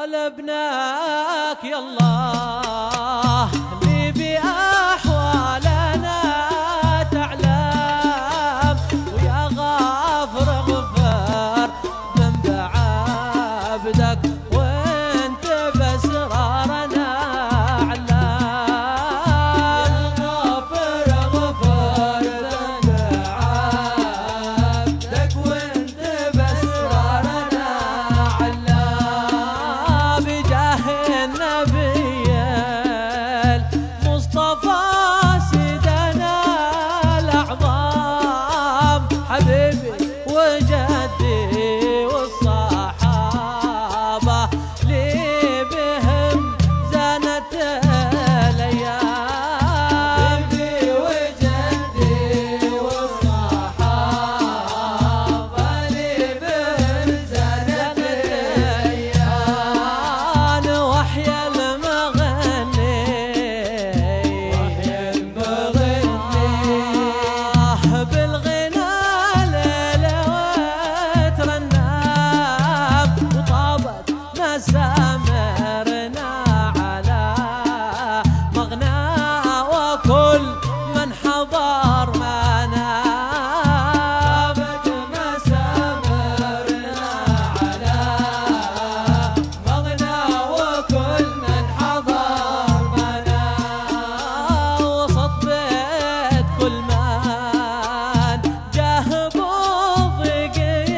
طلبناك يا الله اللي بأحوالنا تعلم، ويا غافر اغفر ذنب عبدك وانت بأسرارنا علام. يا غافر اغفر ذنب عبدك وانت بأسرارنا علام. بجاه النبي المصطفى سيدنا الأعظم، حبيبي وجدي والصحابة لي بهم زانت الأيام. حبيبي وجدي والصحابة لي بهم زانت الأيام. وحيا المغني بالغنى ليلة وترنم، وطابت مسامرنا على مغنى وكل من حضر معنا. طابت مسامرنا على مغنى وكل من حضر معنا. وسط بيت كل من جاه بالضيق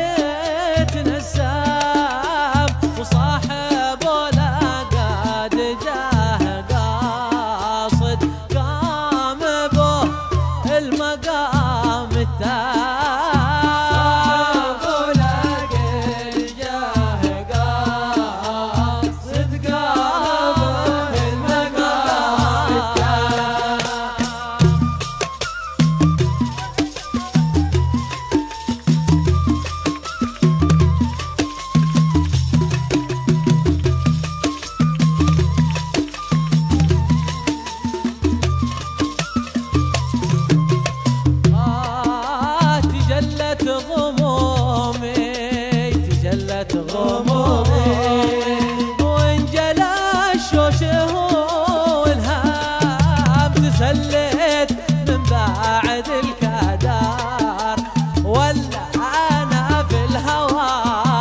يتنسم، وصاحب ولا قد جاه قاصد قام به المقام التام. صاحب ولا قد جاه قاصد قام به المقام التام. تجلت غمومي تجلت غمومي، وانجلى الشوش والهام. تسليت من بعد الكدار ولا انا في الهوى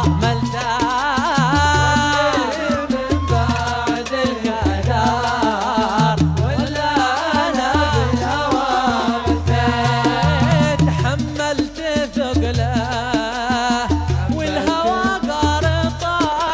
ملتان. من بعد الكدار ولا انا في الهوى ملتان. تحملت ثقله والهوى قارطه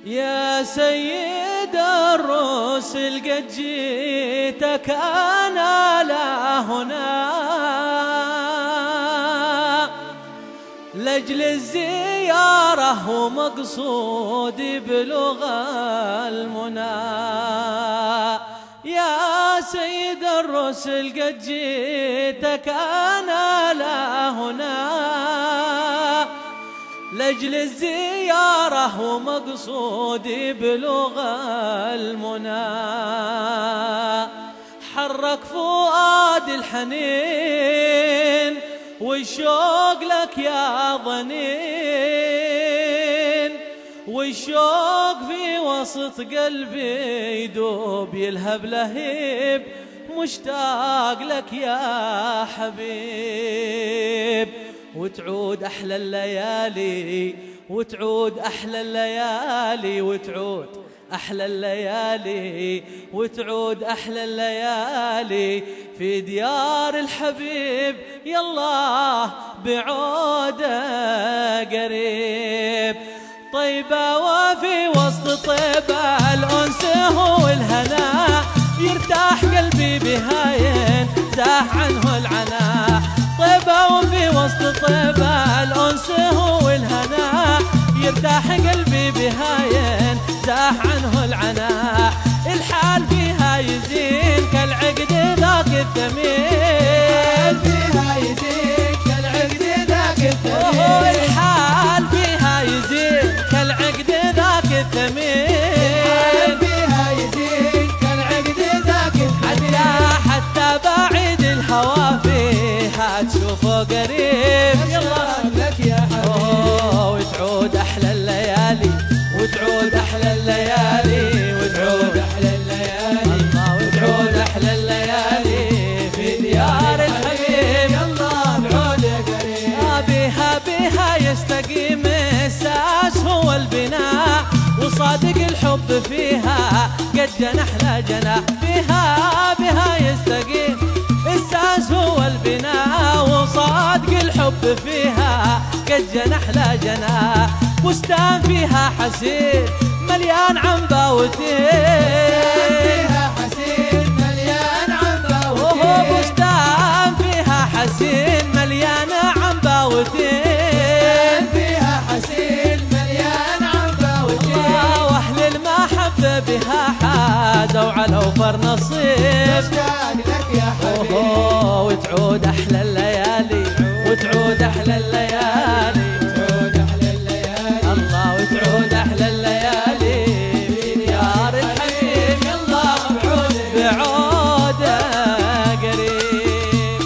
يا سيد الرسل قد جيتك أنا لا هنا لأجل الزيارة ومقصودي بلغ المنى. يا سيد الرسل قد جيتك أنا لا هنا لأجل الزيارة ومقصودي بلغ المنى. حرك فؤاد الحنين والشوق لك يا ضنين، والشوق في وسط قلبي يدوب يلهب لهيب، مشتاق لك يا حبيب. وتعود أحلى الليالي وتعود أحلى الليالي وتعود أحلى الليالي وتعود أحلى الليالي في ديار الحبيب، يالله بعوده قريب. طيبة وفي وسط طيبة الأنس هو الهنا، يرتاح قلبي بها ينزاح عنه العنا. طيبة وفي وسط طيبة الأنس هو الهنا، يرتاح قلبي بها ينزاح عنه العنا. الحال فيها يزين كالعقد ذاك الثمين، فيها يزين كالعقد ذاك الثمين. الحال فيها يزين كالعقد ذاك الثمين، فيها يزين كالعقد ذاك الثمين. حتى بعيد الهوى فيها تشوفه قريب، يلا لك يا حبيبي. وتعود أحلى الليالي وتعود أحلى الليالي وتعود أحلى الليالي وتعود أحلى الليالي في ديار الحبيب، يلا بعودك قريب. بها يستقيم الساس هو البناء، وصادق الحب فيها قد جنح لا جناح. بها يستقيم الساس هو البناء، وصادق الحب فيها قد جنح لا جناح. بستان فيها حسين مليان عنباوتين، فيها حسين مليان عنباوتين. وهو بستان فيها حسين مليان عنباوتين. فيها حسين مليان عنباوتين. واهل المحبة بها حازوا على وفر نصيب، مشتاق لك يا حبيبي. وتعود أحلى الليالي وتعود أحلى الليالي تعود أحلى الليالي. الله وتعود أحلى الليالي في ديار الحبيب، يلا بعوده قريب.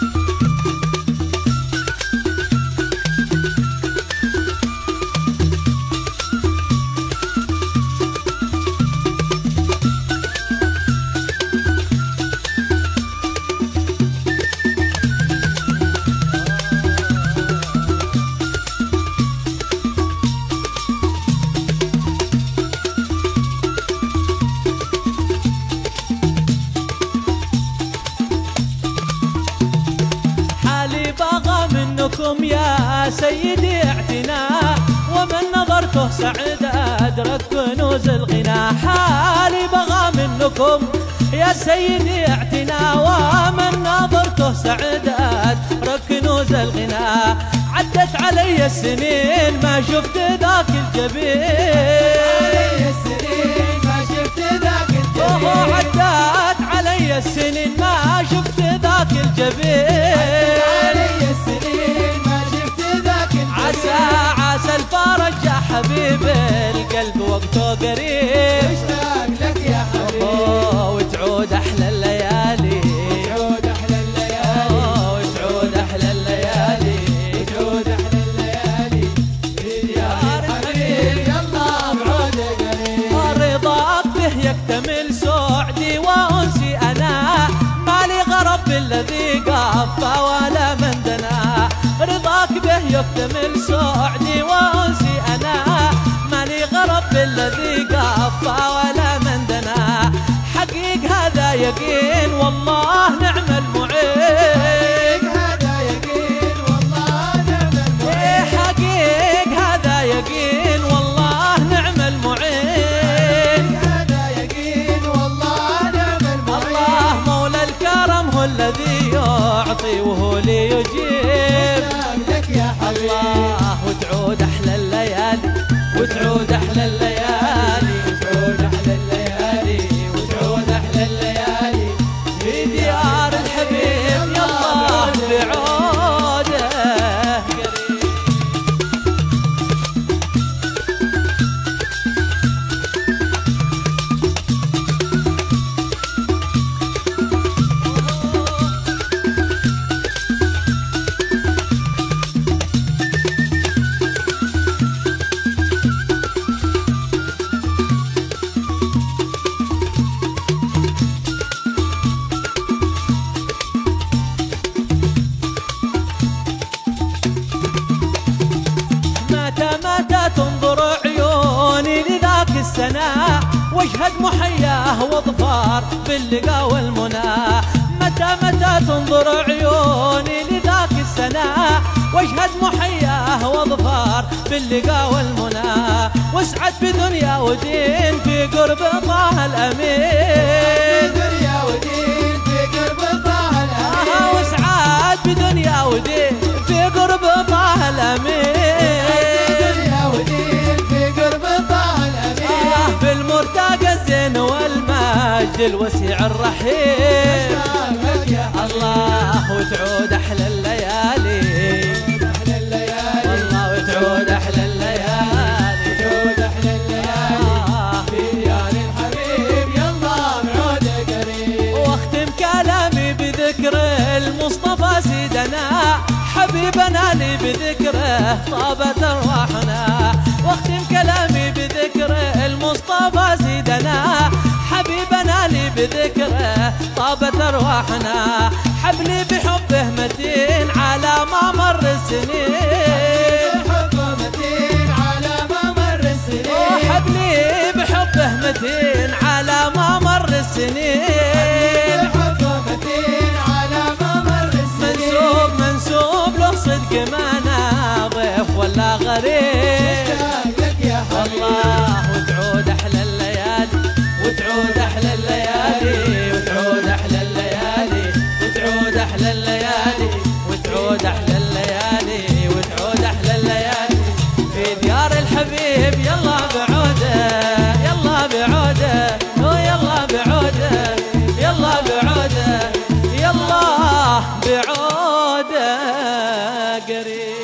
منكم يا سيدي اعتناء، ومن نظرته سعد أدرك كنوز الغنى. حالي بغى منكم يا سيدي اعتناء، ومن نظرته سعد أدرك كنوز الغنى. عدت علي السنين ما شفت ذاك الجبين، علي السنين ما شفت ذاك الجبين. عدت علي السنين ما شفت ذاك الجبين. علي السنين ما شفت ذاك الجبين. عسى الفرج يا حبيب القلب وقته قريب، مشتاق لك يا حبيبي. وتعود أحلى الليالي تعود أحلى الليالي. وتعود أحلى الليالي تعود أحلى الليالي في ديار الحبيب، يلا بعودك قريب. رضاك به يكتمل سعدي وأنسي أنا، مالي غرب بالذي قفى ولا من دنا. رضاك به يكتمل سعدي وأنسي أنا، مالي غرب بالذي قفى ولا من دنا. حقيق هذا يقين والله نعم المعين، هذا يقين والله نعم المعين. حقيق هذا يقين والله نعم المعين. وتعود أحلى الليالي، وتعود أحلى الليالي، وتعود أحلى الليالي في ديار الحبيب يلا بعوده قريب. متى تنظر عيوني لذاك السناء واشهد محياه واظفار باللقا والمنى. متى تنظر عيوني لذاك السناء واشهد محياه واظفار باللقا والمنى. واسعد بدنيا ودين في قرب طه الامين، دنيا ودين في قرب طه الأمين، واسعد بدنيا ودين في قرب طه الامين، دنيا ودين في قرب طه الأمين. بالمرتقى الزين والمجد الوسيع الرحيم أشتاقك يا الله. وتعود أحلى الليالي، أحلى الليالي، والله وتعود أحلى الليالي، وتعود أحلى الليالي في ديار الحبيب يلا بعوده قريب. واختم كلامي بذكر المصطفى سيدنا حبيبنا لي بذكره طابت ارواحنا. واختم كلامي بذكر المصطفى سيدنا حبيبنا لي بذكره طابت ارواحنا. حبلي بحبه متين على ما مر السنين، حبه متين على ما مر السنين، حبلي بحبه متين على ما مر السنين. حبه متين على ما مر السنين. منسوب له صدق ما انا ضيف ولا غريب. اشتاقك يا حبيبي الله وتعود احلى الليالي، وتعود احلى الليالي، وتعود احلى الليالي، وتعود احلى الليالي، وتعود احلى الليالي، وتعود احلى الليالي في ديار الحبيب يلا بعوده، يلا بعوده، يلا بعوده، يلا بعوده، يلا بعوده قريب.